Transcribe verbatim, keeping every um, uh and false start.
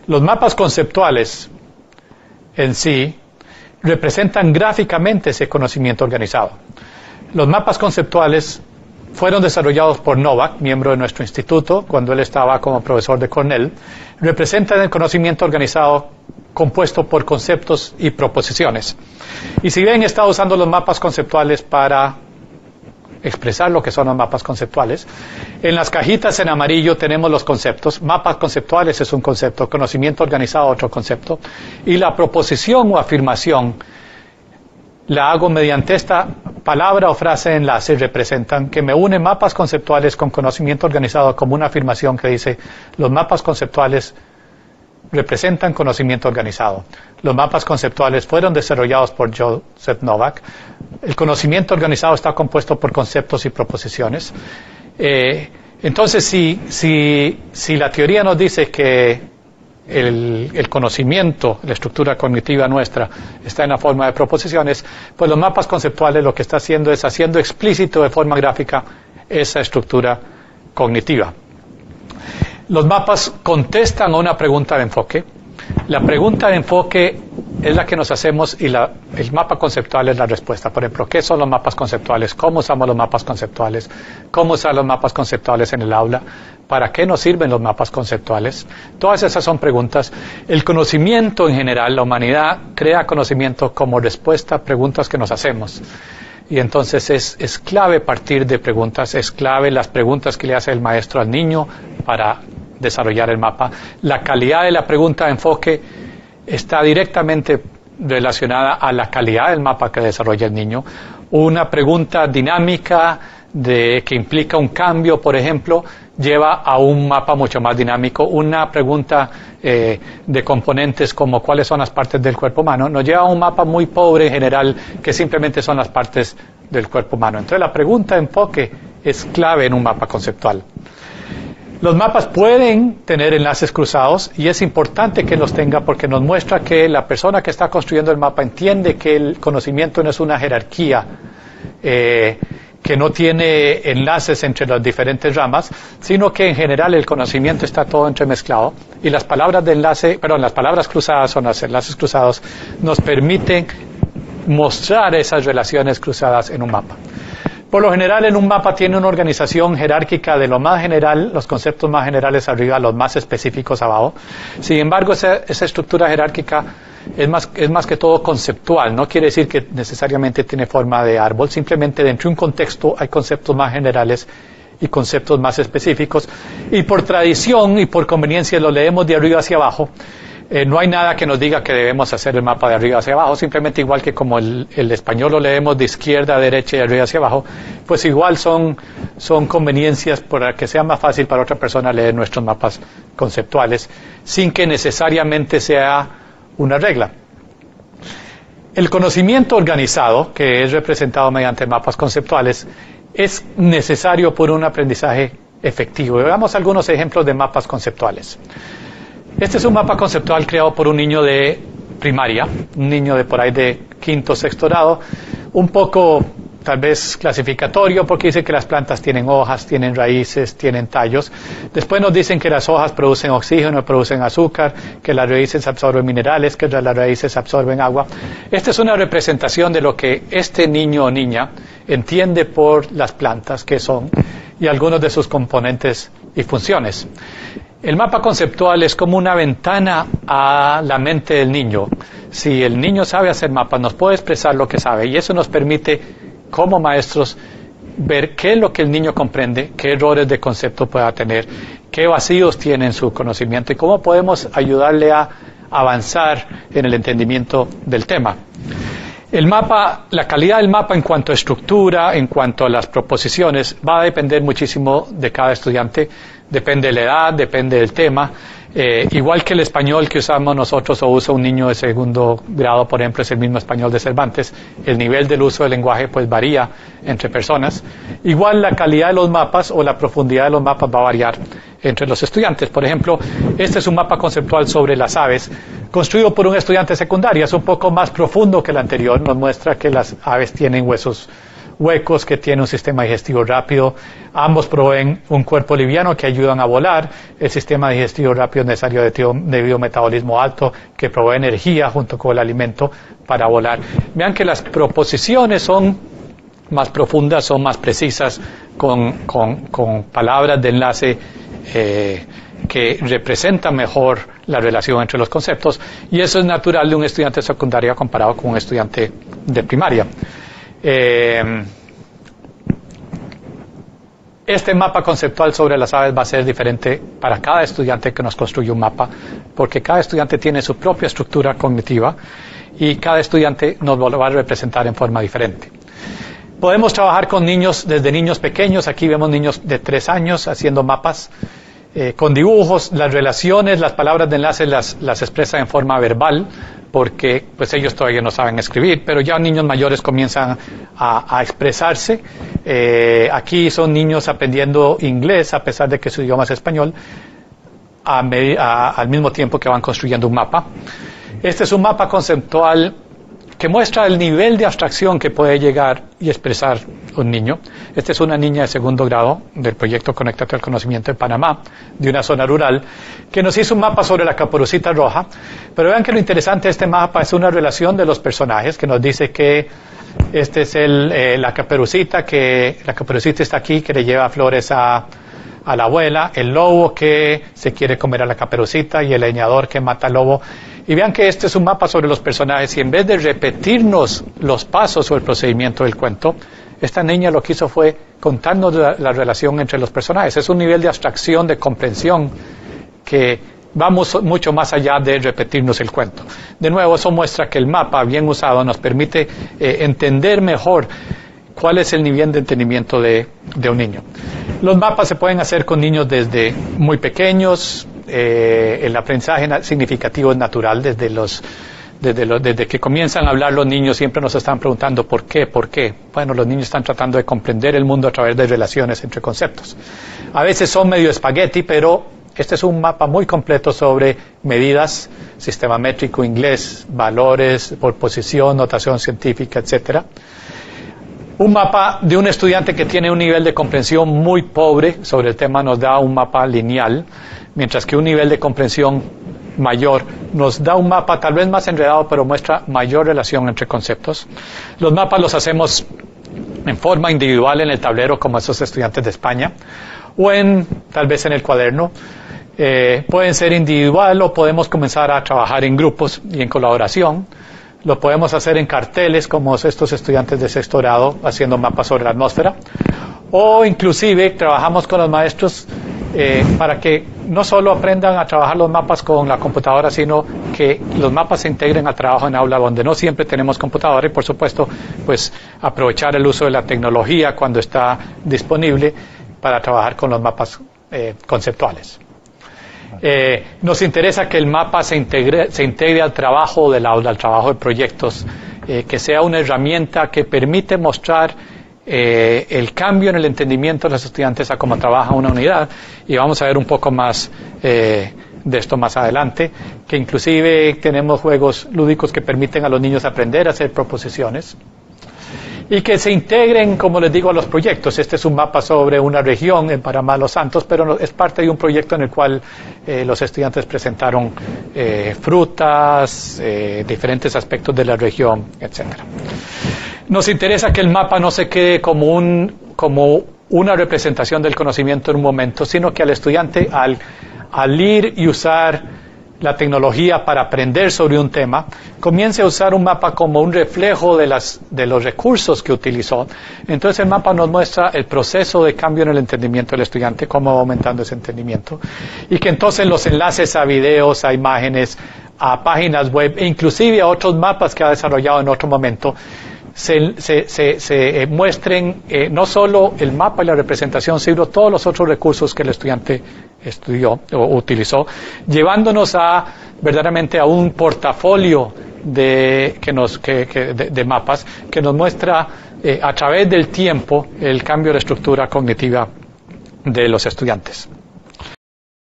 Los mapas conceptuales en sí representan gráficamente ese conocimiento organizado. Los mapas conceptuales fueron desarrollados por Novak, miembro de nuestro instituto, cuando él estaba como profesor de Cornell. Representan el conocimiento organizado compuesto por conceptos y proposiciones. Y si bien está usando los mapas conceptuales para expresar lo que son los mapas conceptuales, en las cajitas en amarillo tenemos los conceptos. Mapas conceptuales es un concepto, conocimiento organizado otro concepto, y la proposición o afirmación la hago mediante esta palabra o frase de enlace. Representan que me une mapas conceptuales con conocimiento organizado como una afirmación que dice: los mapas conceptuales representan conocimiento organizado. Los mapas conceptuales fueron desarrollados por Joseph Novak. El conocimiento organizado está compuesto por conceptos y proposiciones. Eh, entonces, si, si, si la teoría nos dice que el, el conocimiento, la estructura cognitiva nuestra, está en la forma de proposiciones, pues los mapas conceptuales lo que está haciendo es haciendo explícito de forma gráfica esa estructura cognitiva. Los mapas contestan a una pregunta de enfoque. La pregunta de enfoque es la que nos hacemos y la, el mapa conceptual es la respuesta. Por ejemplo, ¿qué son los mapas conceptuales? ¿Cómo usamos los mapas conceptuales? ¿Cómo usar los mapas conceptuales en el aula? ¿Para qué nos sirven los mapas conceptuales? Todas esas son preguntas. El conocimiento en general, la humanidad crea conocimiento como respuesta a preguntas que nos hacemos. Y entonces es, es clave partir de preguntas, es clave las preguntas que le hace el maestro al niño para desarrollar el mapa. La calidad de la pregunta de enfoque está directamente relacionada a la calidad del mapa que desarrolla el niño. Una pregunta dinámica de, que implica un cambio, por ejemplo, lleva a un mapa mucho más dinámico. Una pregunta eh, de componentes como cuáles son las partes del cuerpo humano nos lleva a un mapa muy pobre en general, que simplemente son las partes del cuerpo humano. Entonces la pregunta de enfoque es clave en un mapa conceptual. Los mapas pueden tener enlaces cruzados y es importante que los tenga porque nos muestra que la persona que está construyendo el mapa entiende que el conocimiento no es una jerarquía eh, que no tiene enlaces entre las diferentes ramas, sino que en general el conocimiento está todo entremezclado y las palabras de enlace, perdón, las palabras cruzadas o los enlaces cruzados nos permiten mostrar esas relaciones cruzadas en un mapa. Por lo general, en un mapa tiene una organización jerárquica de lo más general, los conceptos más generales arriba, los más específicos abajo. Sin embargo, esa, esa estructura jerárquica es más, es más que todo conceptual. No quiere decir que necesariamente tiene forma de árbol. Simplemente dentro de un contexto hay conceptos más generales y conceptos más específicos. Y por tradición y por conveniencia lo leemos de arriba hacia abajo. Eh, no hay nada que nos diga que debemos hacer el mapa de arriba hacia abajo, simplemente igual que como el, el español lo leemos de izquierda a derecha y de arriba hacia abajo, pues igual son, son conveniencias para que sea más fácil para otra persona leer nuestros mapas conceptuales, sin que necesariamente sea una regla. El conocimiento organizado, que es representado mediante mapas conceptuales, es necesario por un aprendizaje efectivo. Veamos algunos ejemplos de mapas conceptuales. Este es un mapa conceptual creado por un niño de primaria, un niño de por ahí de quinto, sexto grado, un poco tal vez clasificatorio porque dice que las plantas tienen hojas, tienen raíces, tienen tallos. Después nos dicen que las hojas producen oxígeno, producen azúcar, que las raíces absorben minerales, que las raíces absorben agua. Esta es una representación de lo que este niño o niña entiende por las plantas, que son, y algunos de sus componentes y funciones. El mapa conceptual es como una ventana a la mente del niño. Si el niño sabe hacer mapas, nos puede expresar lo que sabe y eso nos permite, como maestros, ver qué es lo que el niño comprende, qué errores de concepto pueda tener, qué vacíos tiene en su conocimiento y cómo podemos ayudarle a avanzar en el entendimiento del tema. El mapa, la calidad del mapa en cuanto a estructura, en cuanto a las proposiciones, va a depender muchísimo de cada estudiante. Depende de la edad, depende del tema. Eh, igual que el español que usamos nosotros o usa un niño de segundo grado, por ejemplo, es el mismo español de Cervantes. El nivel del uso del lenguaje pues varía entre personas. Igual la calidad de los mapas o la profundidad de los mapas va a variar entre los estudiantes. Por ejemplo, este es un mapa conceptual sobre las aves, construido por un estudiante secundario. Es un poco más profundo que el anterior. Nos muestra que las aves tienen huesos huecos, que tiene un sistema digestivo rápido. Ambos proveen un cuerpo liviano que ayudan a volar. El sistema digestivo rápido es necesario debido a un metabolismo alto que provee energía junto con el alimento para volar. Vean que las proposiciones son más profundas, son más precisas, con, con, con palabras de enlace eh, que representan mejor la relación entre los conceptos, y eso es natural de un estudiante de secundaria comparado con un estudiante de primaria. Eh, Este mapa conceptual sobre las aves va a ser diferente para cada estudiante que nos construye un mapa, porque cada estudiante tiene su propia estructura cognitiva y cada estudiante nos lo va a representar en forma diferente. Podemos trabajar con niños, desde niños pequeños. Aquí vemos niños de tres años haciendo mapas eh, con dibujos. Las relaciones, las palabras de enlace las, las expresan en forma verbal, porque pues ellos todavía no saben escribir, pero ya niños mayores comienzan a, a expresarse. Eh, aquí son niños aprendiendo inglés, a pesar de que su idioma es español, a a, al mismo tiempo que van construyendo un mapa. Este es un mapa conceptual que muestra el nivel de abstracción que puede llegar y expresar un niño. Esta es una niña de segundo grado del proyecto Conéctate al Conocimiento en Panamá, de una zona rural, que nos hizo un mapa sobre la caperucita roja. Pero vean que lo interesante de este mapa es una relación de los personajes, que nos dice que este es el, eh, la caperucita, que la caperucita está aquí, que le lleva flores a, a la abuela, el lobo que se quiere comer a la caperucita y el leñador que mata al lobo. Y vean que este es un mapa sobre los personajes, y en vez de repetirnos los pasos o el procedimiento del cuento, esta niña lo que hizo fue contarnos la, la relación entre los personajes. Es un nivel de abstracción, de comprensión, que va mucho más allá de repetirnos el cuento. De nuevo, eso muestra que el mapa, bien usado, nos permite eh, entender mejor cuál es el nivel de entendimiento de, de un niño. Los mapas se pueden hacer con niños desde muy pequeños. Eh, el aprendizaje significativo es natural desde los, desde los desde que comienzan a hablar los niños. Siempre nos están preguntando ¿por qué? ¿por qué? Bueno, los niños están tratando de comprender el mundo a través de relaciones entre conceptos. A veces son medio espagueti, pero este es un mapa muy completo sobre medidas, sistema métrico, inglés, valores por posición, notación científica, etcétera. Un mapa de un estudiante que tiene un nivel de comprensión muy pobre sobre el tema nos da un mapa lineal, mientras que un nivel de comprensión mayor nos da un mapa tal vez más enredado, pero muestra mayor relación entre conceptos. Los mapas los hacemos en forma individual en el tablero, como esos estudiantes de España, o en tal vez en el cuaderno. Eh, pueden ser individual, o podemos comenzar a trabajar en grupos y en colaboración. Lo podemos hacer en carteles, como estos estudiantes de sexto grado haciendo mapas sobre la atmósfera, o inclusive trabajamos con los maestros eh, para que no solo aprendan a trabajar los mapas con la computadora, sino que los mapas se integren al trabajo en aula, donde no siempre tenemos computadora, y por supuesto pues aprovechar el uso de la tecnología cuando está disponible para trabajar con los mapas eh, conceptuales. Eh, nos interesa que el mapa se integre, se integre al trabajo del aula, al trabajo de proyectos, eh, que sea una herramienta que permite mostrar eh, el cambio en el entendimiento de los estudiantes a cómo trabaja una unidad, y vamos a ver un poco más eh, de esto más adelante, que inclusive tenemos juegos lúdicos que permiten a los niños aprender a hacer proposiciones y que se integren, como les digo, a los proyectos. Este es un mapa sobre una región en Panamá, Los Santos, pero es parte de un proyecto en el cual eh, los estudiantes presentaron eh, frutas, eh, diferentes aspectos de la región, etcétera. Nos interesa que el mapa no se quede como un como una representación del conocimiento en un momento, sino que al estudiante, al, al ir y usar la tecnología para aprender sobre un tema, comience a usar un mapa como un reflejo de, las, de los recursos que utilizó. Entonces el mapa nos muestra el proceso de cambio en el entendimiento del estudiante, cómo va aumentando ese entendimiento, y que entonces los enlaces a videos, a imágenes, a páginas web, e inclusive a otros mapas que ha desarrollado en otro momento, se, se, se, se eh, muestren eh, no solo el mapa y la representación, sino todos los otros recursos que el estudiante estudió o utilizó, llevándonos a verdaderamente a un portafolio de, que nos, que, que, de, de mapas que nos muestra eh, a través del tiempo el cambio de estructura cognitiva de los estudiantes.